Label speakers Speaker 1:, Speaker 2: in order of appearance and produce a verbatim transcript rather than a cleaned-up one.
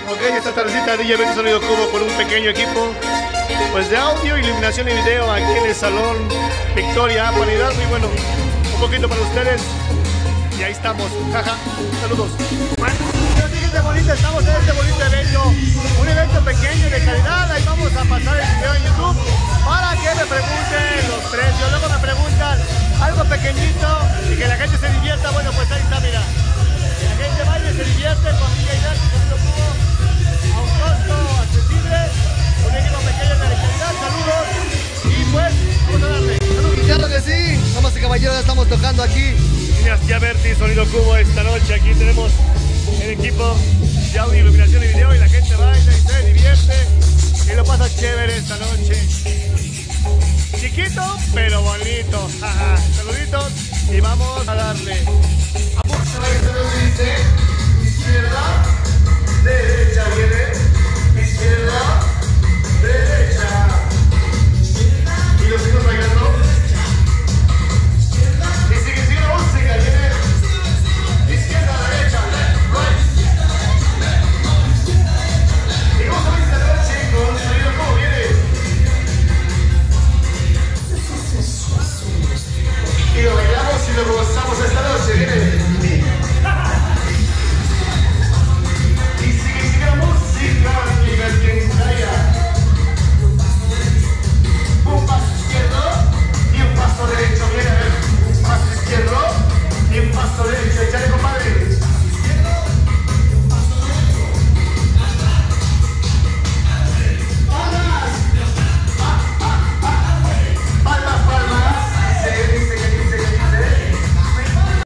Speaker 1: Ok, esta tardecita D J Verti Sonido Cubo con un pequeño equipo pues de audio, iluminación y video aquí en el Salón Victoria para ayudarme y bueno, un poquito para ustedes. Y ahí estamos, jaja, saludos. Bueno, fíjense bonito, estamos en este bonito evento, un evento pequeño de calidad. Ahí vamos a pasar el video en YouTube para que me pregunten los precios. Luego me preguntan algo pequeñito y que la gente se divierta. Bueno, pues ahí está, mira. Que la gente baile, se divierte con D J Verti Sonido Cubo a un costo accesible, un equipo pequeño de calidad. Saludos y pues vamos a darle. Saludos.
Speaker 2: Claro que sí, damas y caballeros, ya estamos tocando aquí.
Speaker 1: D J Verti Sonido Cubo esta noche. Aquí tenemos el equipo de audio, iluminación y video y la gente baila y se divierte y lo pasa chévere esta noche. Chiquito pero bonito. Saluditos y vamos a darle.